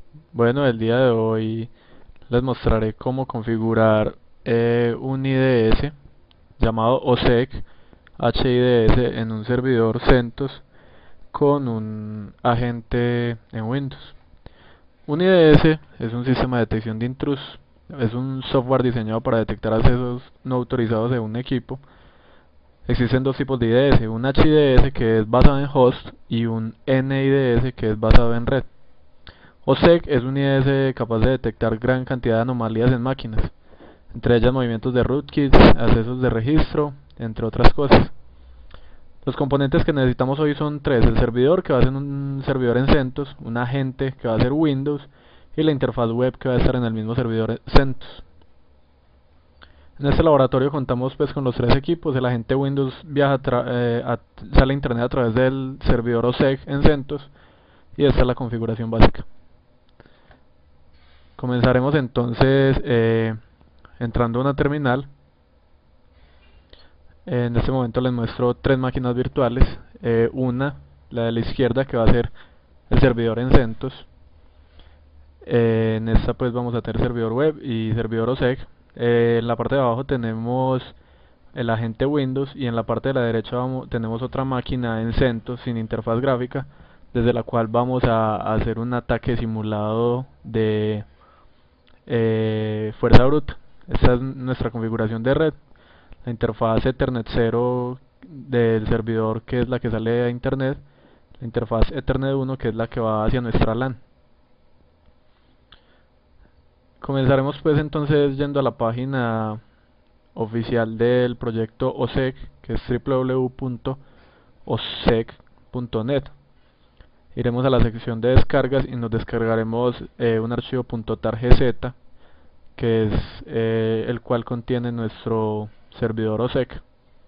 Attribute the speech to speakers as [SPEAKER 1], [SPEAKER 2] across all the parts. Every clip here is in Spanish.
[SPEAKER 1] Bueno, el día de hoy les mostraré cómo configurar un IDS llamado OSEC HIDS en un servidor CentOS con un agente en Windows. Un IDS es un sistema de detección de intrusos. Es un software diseñado para detectar accesos no autorizados de un equipo. Existen dos tipos de IDS, un HIDS que es basado en host y un NIDS que es basado en red. OSEC es un IDS capaz de detectar gran cantidad de anomalías en máquinas, entre ellas movimientos de rootkits, accesos de registro, entre otras cosas. Los componentes que necesitamos hoy son tres: el servidor, que va a ser un servidor en CentOS, un agente que va a ser Windows, y la interfaz web que va a estar en el mismo servidor CentOS. En este laboratorio contamos pues con los tres equipos. El agente Windows sale a internet a través del servidor OSEC en CentOS, y esta es la configuración básica. Comenzaremos entonces entrando a una terminal. En este momento les muestro tres máquinas virtuales. Una, la de la izquierda, que va a ser el servidor en CentOS. En esta pues vamos a tener servidor web y servidor OSEC. En la parte de abajo tenemos el agente Windows, y en la parte de la derecha tenemos otra máquina en CentOS sin interfaz gráfica, desde la cual vamos a hacer un ataque simulado de fuerza bruta. Esta es nuestra configuración de red. La interfaz Ethernet 0 del servidor, que es la que sale a internet. La interfaz Ethernet 1, que es la que va hacia nuestra LAN. Comenzaremos pues entonces yendo a la página oficial del proyecto OSEC, que es www.osec.net. Iremos a la sección de descargas y nos descargaremos un archivo .targz, que es el cual contiene nuestro servidor OSEC.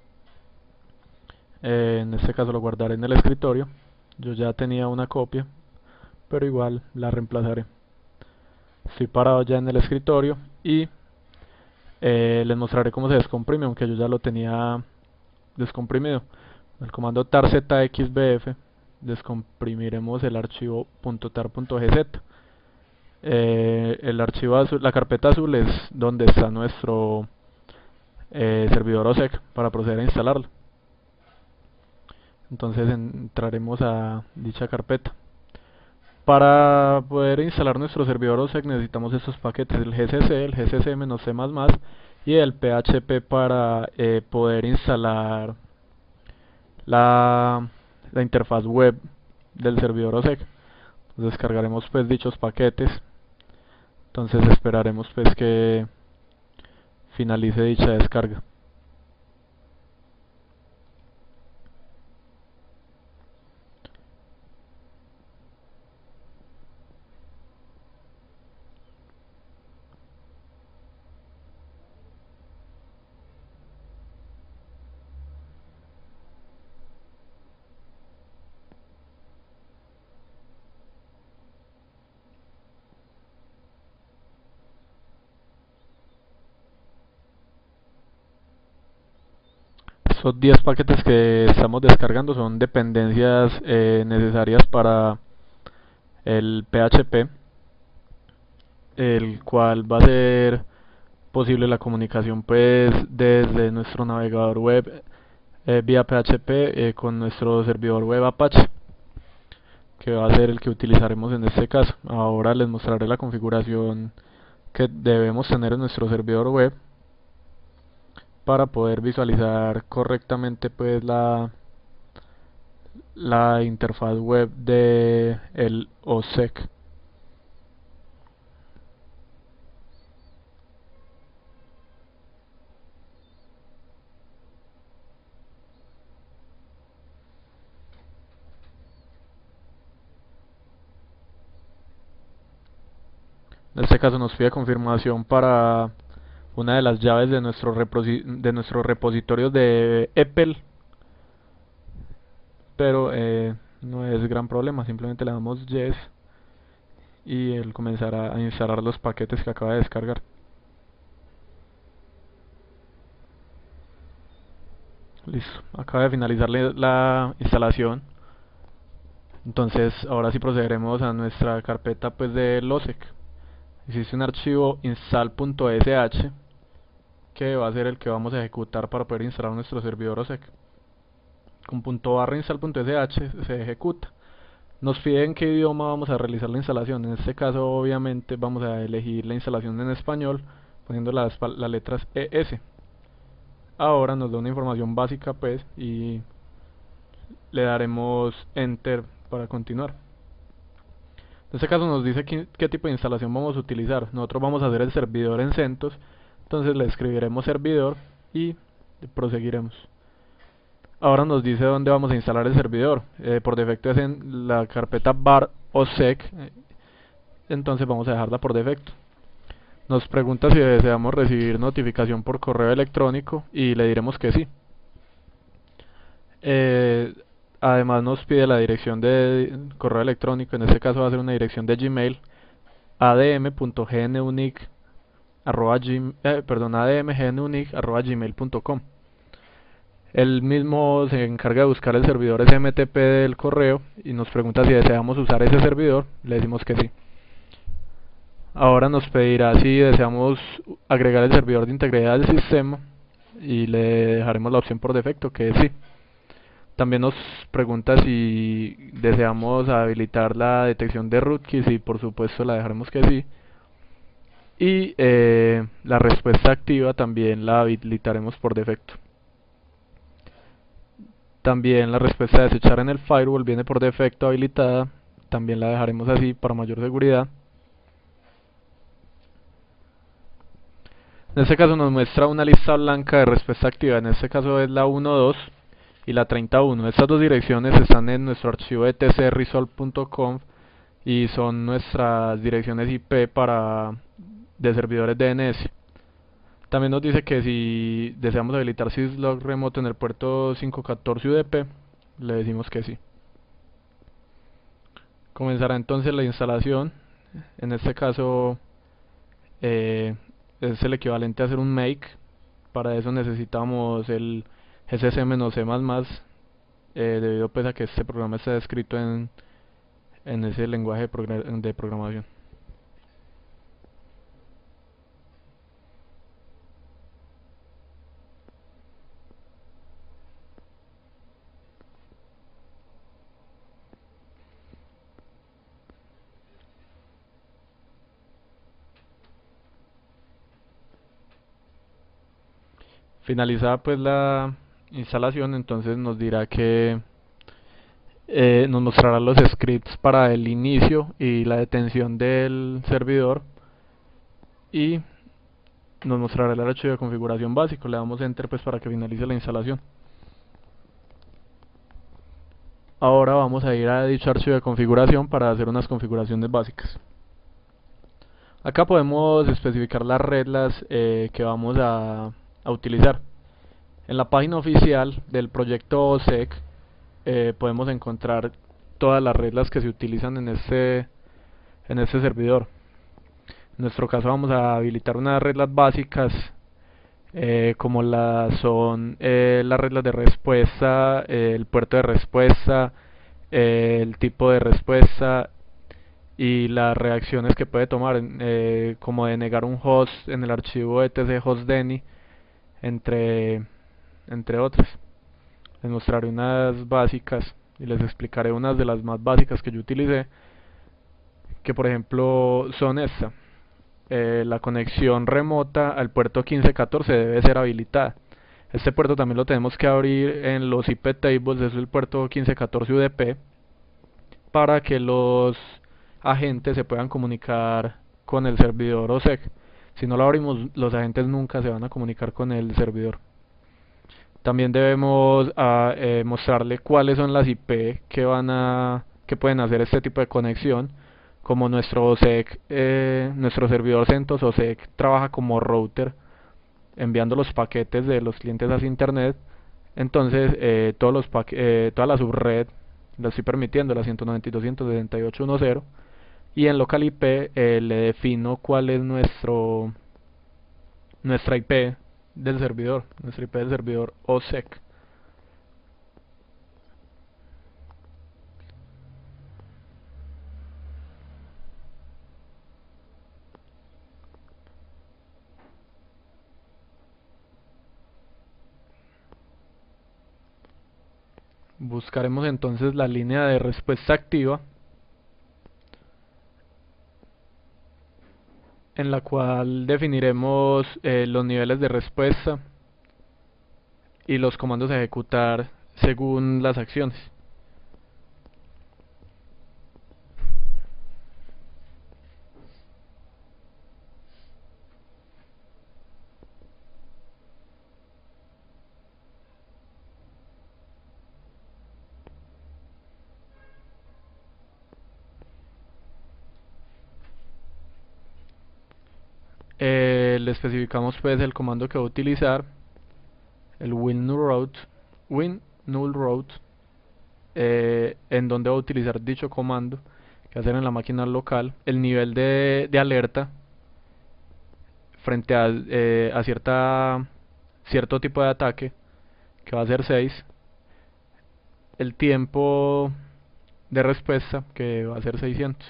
[SPEAKER 1] En este caso lo guardaré en el escritorio. Yo ya tenía una copia, pero igual la reemplazaré. Estoy parado ya en el escritorio y les mostraré cómo se descomprime, aunque yo ya lo tenía descomprimido. El comando tarzxbf descomprimiremos el archivo .tar.gz. El archivo azul, la carpeta azul, es donde está nuestro servidor OSEC para proceder a instalarlo. Entonces entraremos a dicha carpeta. Para poder instalar nuestro servidor OSEC necesitamos estos paquetes: el gcc, el gcc-c++ y el php para poder instalar la, la interfaz web del servidor OSEC. Descargaremos pues dichos paquetes. Entonces esperaremos pues que finalice dicha descarga. Estos 10 paquetes que estamos descargando son dependencias necesarias para el PHP, el cual va a ser posible la comunicación pues desde nuestro navegador web vía PHP con nuestro servidor web Apache, que va a ser el que utilizaremos en este caso. Ahora les mostraré la configuración que debemos tener en nuestro servidor web para poder visualizar correctamente pues la interfaz web de el OSEC. En este caso nos pide confirmación para una de las llaves de nuestro repositorio de Apple, pero no es gran problema. Simplemente le damos yes y él comenzará a instalar los paquetes que acaba de descargar. Listo, acaba de finalizar la instalación Entonces ahora sí procederemos a nuestra carpeta pues de LOSEC. Existe un archivo install.sh que va a ser el que vamos a ejecutar para poder instalar nuestro servidor OSEC. Con .barra install.sh se ejecuta. Nos pide en qué idioma vamos a realizar la instalación. En este caso obviamente vamos a elegir la instalación en español poniendo las letras ES. Ahora nos da una información básica pues y le daremos enter para continuar. En este caso nos dice qué tipo de instalación vamos a utilizar. Nosotros vamos a hacer el servidor en CentOS, entonces le escribiremos servidor y proseguiremos. Ahora nos dice dónde vamos a instalar el servidor. Por defecto es en la carpeta var osec, entonces vamos a dejarla por defecto. Nos pregunta si deseamos recibir notificación por correo electrónico y le diremos que sí. Además nos pide la dirección de correo electrónico, en este caso va a ser una dirección de Gmail, adm.gnunic@gmail.com. Él mismo se encarga de buscar el servidor SMTP del correo y nos pregunta si deseamos usar ese servidor, le decimos que sí. Ahora nos pedirá si deseamos agregar el servidor de integridad del sistema y le dejaremos la opción por defecto que es sí. También nos pregunta si deseamos habilitar la detección de rootkits y por supuesto la dejaremos que sí. Y la respuesta activa también la habilitaremos por defecto. También la respuesta de desechar en el firewall viene por defecto habilitada, también la dejaremos así para mayor seguridad. En este caso nos muestra una lista blanca de respuesta activa, en este caso es la 12 y la 31. Estas dos direcciones están en nuestro archivo etcresolve.conf y son nuestras direcciones IP de servidores DNS. También nos dice que si deseamos habilitar syslog remoto en el puerto 514 UDP, le decimos que sí. Comenzará entonces la instalación. En este caso es el equivalente a hacer un make. Para eso necesitamos el GCC-C++, debido pues a que este programa está escrito en ese lenguaje de programación. Finalizada pues la instalación, entonces nos dirá que nos mostrará los scripts para el inicio y la detención del servidor y nos mostrará el archivo de configuración básico. Le damos enter pues para que finalice la instalación. Ahora vamos a ir a dicho archivo de configuración para hacer unas configuraciones básicas. Acá podemos especificar las reglas que vamos a utilizar. En la página oficial del proyecto OSEC podemos encontrar todas las reglas que se utilizan en este servidor. En nuestro caso vamos a habilitar unas reglas básicas como son las reglas de respuesta, el puerto de respuesta, el tipo de respuesta y las reacciones que puede tomar, como denegar un host en el archivo etc hostdeny, entre otras. Les mostraré unas básicas y les explicaré unas de las más básicas que yo utilicé, que por ejemplo son esta. La conexión remota al puerto 1514 debe ser habilitada. Este puerto también lo tenemos que abrir en los IP tables, es el puerto 1514 UDP, para que los agentes se puedan comunicar con el servidor OSEC. Si no lo abrimos, los agentes nunca se van a comunicar con el servidor. También debemos mostrarle cuáles son las IP que pueden hacer este tipo de conexión. Como nuestro OSEC, nuestro servidor CentOS OSEC trabaja como router enviando los paquetes de los clientes hacia internet, entonces toda la subred la estoy permitiendo, la 192.168.1.0, y en local IP le defino cuál es nuestra IP del servidor, nuestra IP del servidor OSEC. Buscaremos entonces la línea de respuesta activa, en la cual definiremos los niveles de respuesta y los comandos a ejecutar según las acciones. Le especificamos pues el comando que va a utilizar, el win_null_route, en donde va a utilizar dicho comando, que va a ser en la máquina local, el nivel de alerta frente a cierto tipo de ataque, que va a ser 6, el tiempo de respuesta, que va a ser 600.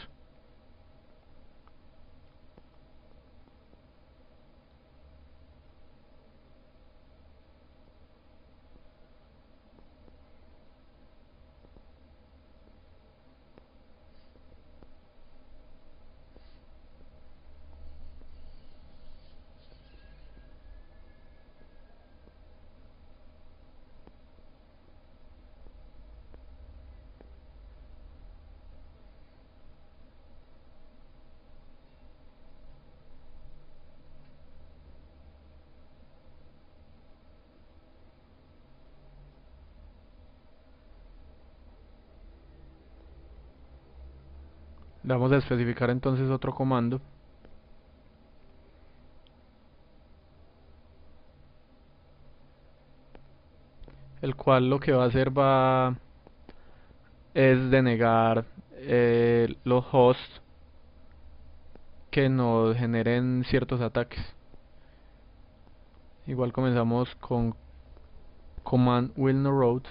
[SPEAKER 1] Le vamos a especificar entonces otro comando, el cual lo que va a hacer es denegar los hosts que nos generen ciertos ataques. Igual comenzamos con command will_no_route.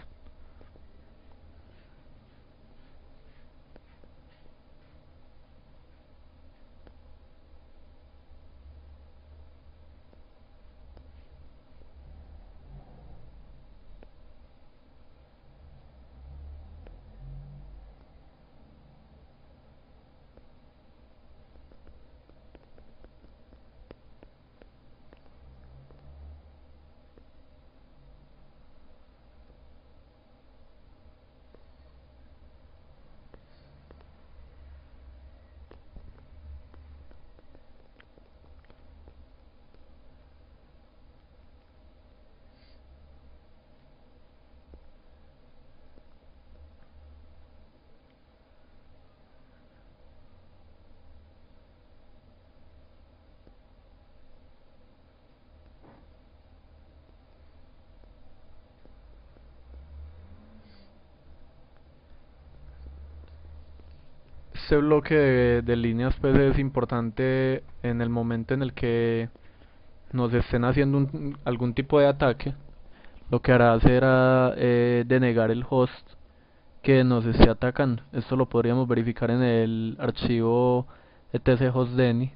[SPEAKER 1] Este bloque de líneas pues es importante en el momento en el que nos estén haciendo algún tipo de ataque. Lo que hará será denegar el host que nos esté atacando. Esto lo podríamos verificar en el archivo etc_hostdeny,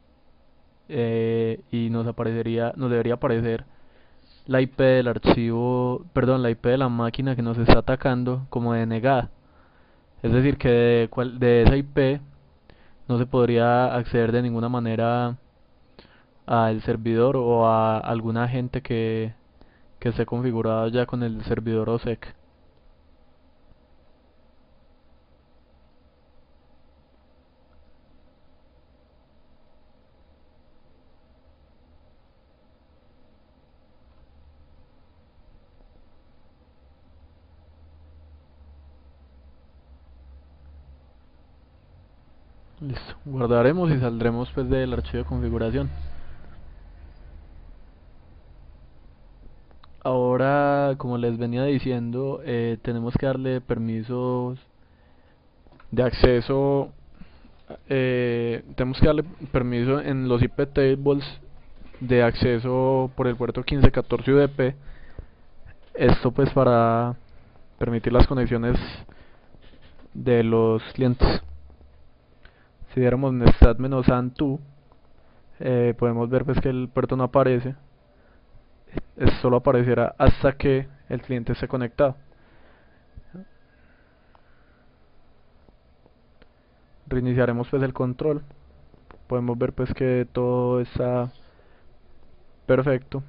[SPEAKER 1] y nos debería aparecer la IP del archivo, perdón, la IP de la máquina que nos está atacando como denegada. Es decir, que de esa IP no se podría acceder de ninguna manera al servidor o a alguna agente que esté configurado ya con el servidor OSEC. Listo, guardaremos y saldremos pues del archivo de configuración. Ahora, como les venía diciendo, tenemos que darle permisos de acceso. Tenemos que darle permiso en los IP tables de acceso por el puerto 1514 UDP. Esto pues para permitir las conexiones de los clientes. Si diéramos nestat-an2, podemos ver pues que el puerto no aparece. Solo aparecerá hasta que el cliente esté conectado. reiniciaremos pues el control. Podemos ver pues que todo está perfecto.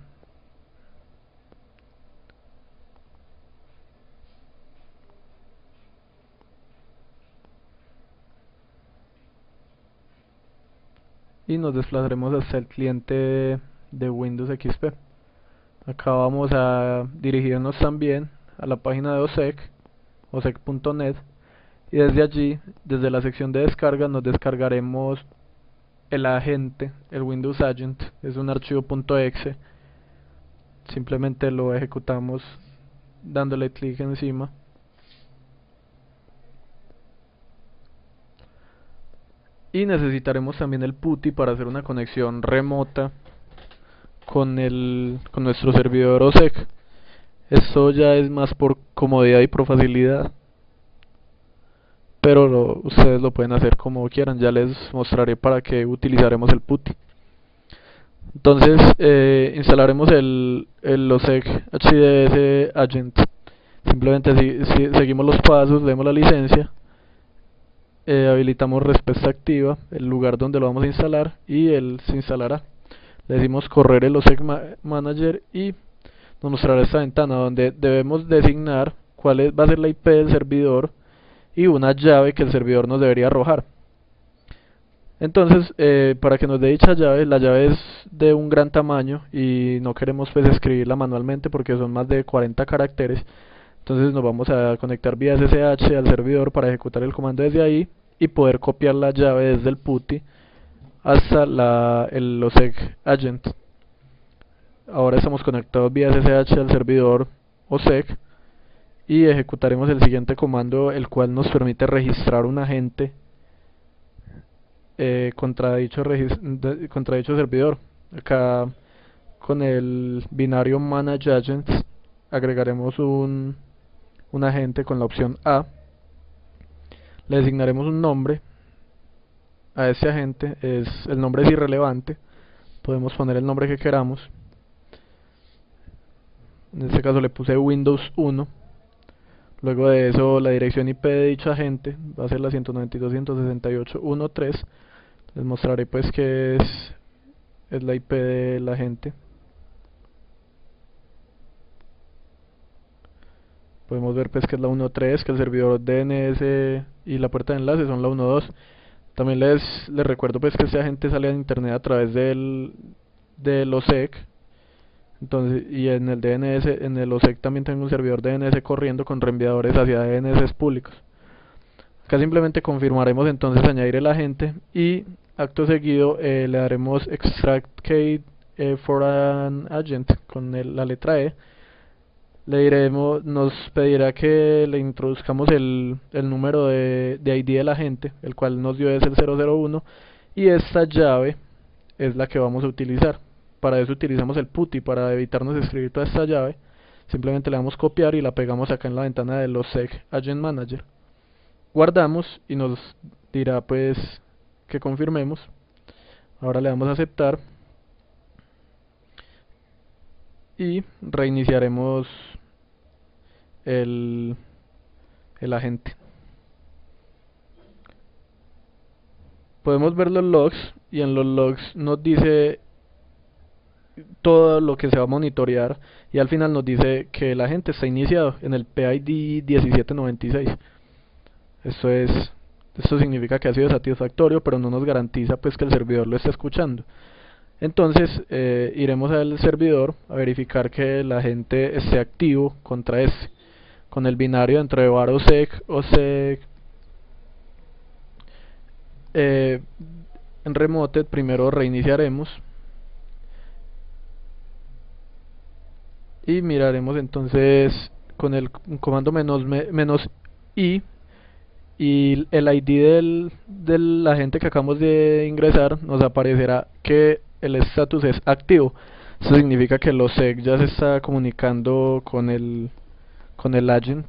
[SPEAKER 1] Y nos desplazaremos hasta el cliente de Windows XP. Acá vamos a dirigirnos también a la página de OSEC, osec.net, y desde allí, desde la sección de descarga, nos descargaremos el agente, el Windows Agent. Es un archivo .exe. Simplemente lo ejecutamos dándole clic encima. Y necesitaremos también el PuTTY para hacer una conexión remota con nuestro servidor OSEC. Esto ya es más por comodidad y por facilidad, pero ustedes lo pueden hacer como quieran. Ya les mostraré para qué utilizaremos el PuTTY. Entonces instalaremos el OSEC HDS Agent. Simplemente seguimos los pasos, leemos la licencia, habilitamos respuesta activa, el lugar donde lo vamos a instalar, y él se instalará. Le decimos correr el OSEC Manager y nos mostrará esta ventana donde debemos designar cuál va a ser la IP del servidor y una llave que el servidor nos debería arrojar. Entonces, para que nos dé dicha llave, la llave es de un gran tamaño y no queremos pues escribirla manualmente porque son más de 40 caracteres. Entonces nos vamos a conectar vía SSH al servidor para ejecutar el comando desde ahí y poder copiar la llave desde el PuTTY hasta el OSEC Agent. Ahora estamos conectados vía SSH al servidor OSEC y ejecutaremos el siguiente comando, el cual nos permite registrar un agente contra dicho servidor. Acá con el binario Manage Agents agregaremos un agente con la opción A. Le designaremos un nombre a ese agente. El nombre es irrelevante, podemos poner el nombre que queramos. En este caso le puse Windows 1. Luego de eso la dirección IP de dicho agente va a ser la 192.168.1.3. Les mostraré pues que es la IP del agente. Podemos ver pues que es la 1.3, que el servidor DNS y la puerta de enlace son la 1.2. También les recuerdo pues que este agente sale a internet a través del OSEC. Entonces, y en el DNS, en el OSEC también tengo un servidor DNS corriendo con reenviadores hacia DNS públicos. Acá simplemente confirmaremos entonces añadir el agente y acto seguido le daremos extract key for an agent con la letra E. Le diremos, nos pedirá que le introduzcamos el número de ID del agente, el cual nos dio es el 001, y esta llave es la que vamos a utilizar. Para eso utilizamos el PuTTY, para evitarnos escribir toda esta llave. Simplemente le damos copiar y la pegamos acá en la ventana de los OSEC Agent Manager. Guardamos y nos dirá pues que confirmemos. Ahora le damos a aceptar y reiniciaremos el agente. Podemos ver los logs y en los logs nos dice todo lo que se va a monitorear y al final nos dice que el agente está iniciado en el PID 1796. Esto significa que ha sido satisfactorio, pero no nos garantiza pues que el servidor lo esté escuchando. Entonces iremos al servidor a verificar que el agente esté activo contra este, con el binario dentro de var OSEC en remote. Primero reiniciaremos y miraremos entonces con el comando -i y el ID del agente que acabamos de ingresar, nos aparecerá que el status es activo. Eso significa que el OSEC ya se está comunicando con el agent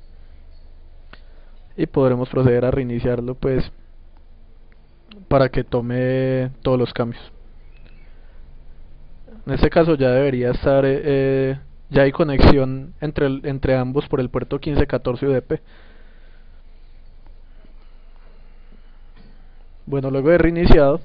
[SPEAKER 1] y podremos proceder a reiniciarlo pues para que tome todos los cambios. En este caso ya debería estar ya hay conexión entre ambos por el puerto 1514 UDP. Bueno, luego de reiniciado,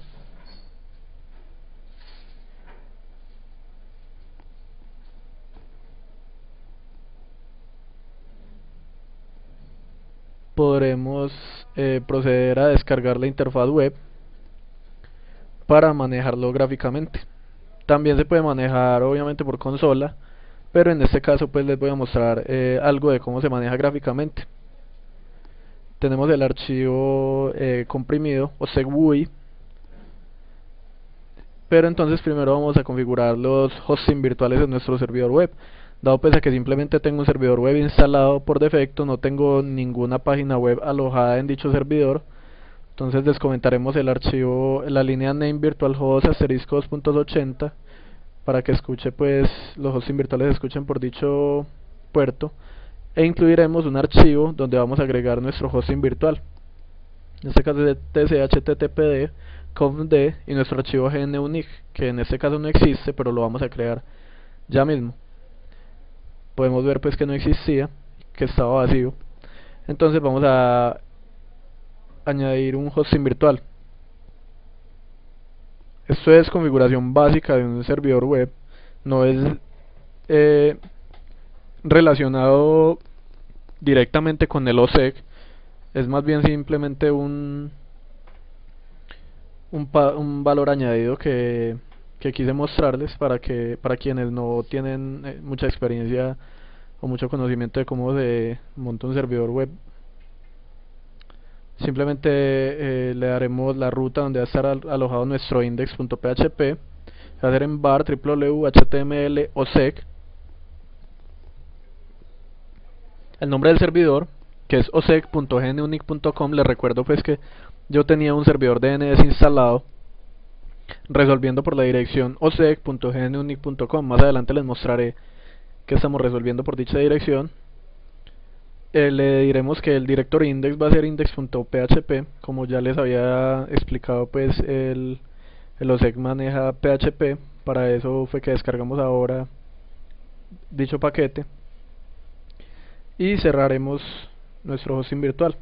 [SPEAKER 1] podremos proceder a descargar la interfaz web para manejarlo gráficamente. También se puede manejar obviamente por consola, pero en este caso pues les voy a mostrar algo de cómo se maneja gráficamente. Tenemos el archivo comprimido o SegWui, pero entonces primero vamos a configurar los hosting virtuales en nuestro servidor web. Dado pues a que simplemente tengo un servidor web instalado por defecto, no tengo ninguna página web alojada en dicho servidor, entonces descomentaremos el archivo, la línea name virtual host asterisco 2.80 para que escuche pues los hosting virtuales escuchen por dicho puerto, e incluiremos un archivo donde vamos a agregar nuestro hosting virtual. En este caso es tchttpd confd y nuestro archivo gnunic, que en este caso no existe, pero lo vamos a crear ya mismo. Podemos ver pues que no existía, que estaba vacío. Entonces vamos a añadir un hosting virtual. Esto es configuración básica de un servidor web, no es relacionado directamente con el OSEC, es más bien simplemente un valor añadido que quise mostrarles para quienes no tienen mucha experiencia o mucho conocimiento de cómo se monta un servidor web. Simplemente le daremos la ruta donde va a estar alojado nuestro index.php, va a ser en var www.html osec, el nombre del servidor, que es osec.gnunic.com. Les recuerdo pues que yo tenía un servidor DNS instalado resolviendo por la dirección osec.gnunic.com. Más adelante les mostraré que estamos resolviendo por dicha dirección. Le diremos que el directory index va a ser index.php. Como ya les había explicado, pues el OSEC maneja PHP. Para eso fue que descargamos ahora dicho paquete. Y cerraremos nuestro hosting virtual.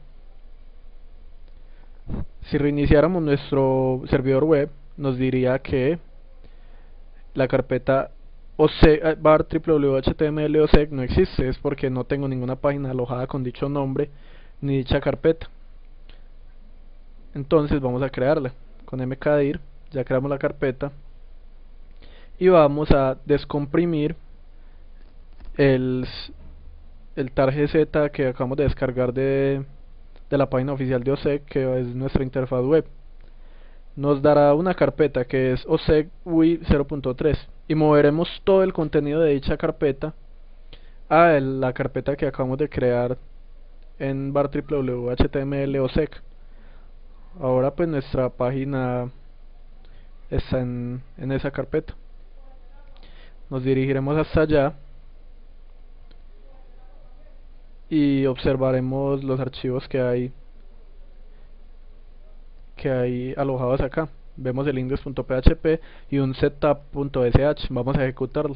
[SPEAKER 1] Si reiniciáramos nuestro servidor web, nos diría que la carpeta var www.html osec no existe. Es porque no tengo ninguna página alojada con dicho nombre ni dicha carpeta. Entonces vamos a crearla con mkdir. Ya creamos la carpeta y vamos a descomprimir el tar.gz que acabamos de descargar de la página oficial de OSEC, que es nuestra interfaz web. Nos dará una carpeta que es osec.ui 0.3 y moveremos todo el contenido de dicha carpeta a la carpeta que acabamos de crear en var www.html osec. Ahora pues nuestra página está en esa carpeta. Nos dirigiremos hasta allá y observaremos los archivos que hay alojados acá. Vemos el index.php y un setup.sh. Vamos a ejecutarlo.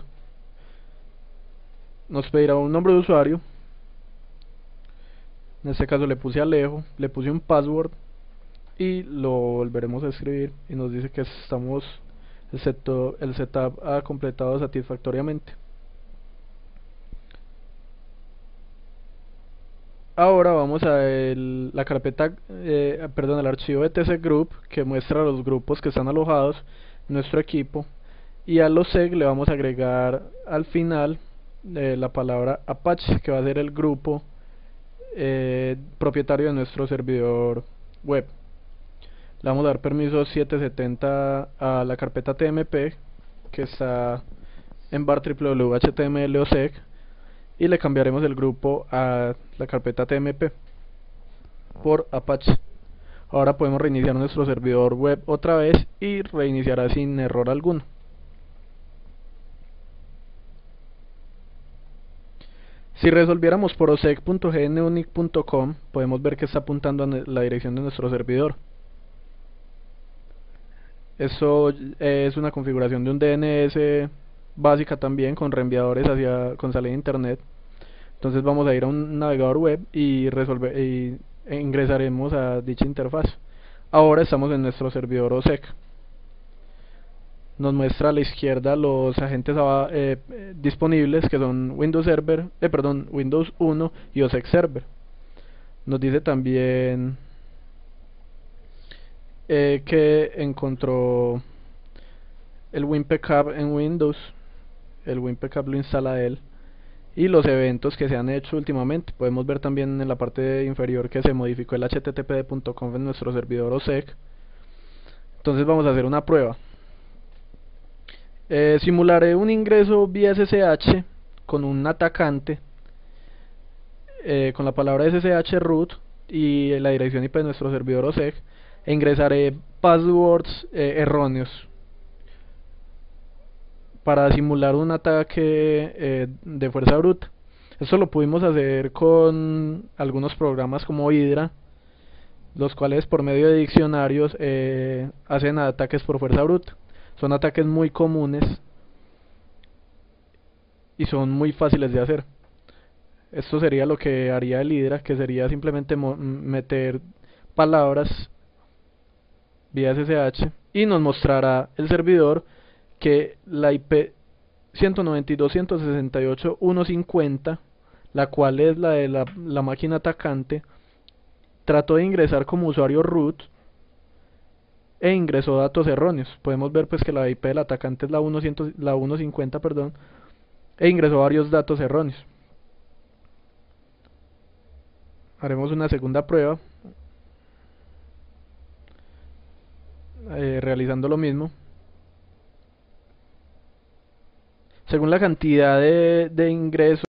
[SPEAKER 1] Nos pedirá un nombre de usuario. En este caso le puse Alejo, le puse un password y lo volveremos a escribir y nos dice que el setup ha completado satisfactoriamente. Ahora vamos a la carpeta, el archivo etc group, que muestra los grupos que están alojados en nuestro equipo, y a los seg le vamos a agregar al final la palabra Apache, que va a ser el grupo propietario de nuestro servidor web. Le vamos a dar permiso 770 a la carpeta tmp que está en var www.html osec, y le cambiaremos el grupo a la carpeta tmp por Apache. Ahora podemos reiniciar nuestro servidor web otra vez y reiniciará sin error alguno. Si resolviéramos por osec.gnunic.com, podemos ver que está apuntando a la dirección de nuestro servidor. Eso es una configuración de un DNS básica también, con reenviadores con salida a internet. Entonces vamos a ir a un navegador web y ingresaremos a dicha interfaz. Ahora estamos en nuestro servidor OSEC. Nos muestra a la izquierda los agentes disponibles, que son Windows 1 y OSEC Server. Nos dice también que encontró el WinPcap en Windows. El WinPcap lo instala él. Y los eventos que se han hecho últimamente. Podemos ver también en la parte inferior que se modificó el http://conf en nuestro servidor OSEC. Entonces vamos a hacer una prueba. Simularé un ingreso vía SSH con un atacante, con la palabra SSH root y la dirección IP de nuestro servidor OSEC, e ingresaré passwords erróneos para simular un ataque de fuerza bruta. Esto lo pudimos hacer con algunos programas como Hydra, los cuales por medio de diccionarios hacen ataques por fuerza bruta. Son ataques muy comunes y son muy fáciles de hacer. Esto sería lo que haría el Hydra, que sería simplemente meter palabras vía SSH y nos mostrará el servidor que la IP 192.168.150, la cual es la de la máquina atacante, trató de ingresar como usuario root e ingresó datos erróneos. Podemos ver pues que la IP del atacante es la 150, perdón, e ingresó varios datos erróneos. Haremos una segunda prueba realizando lo mismo. Según la cantidad de ingresos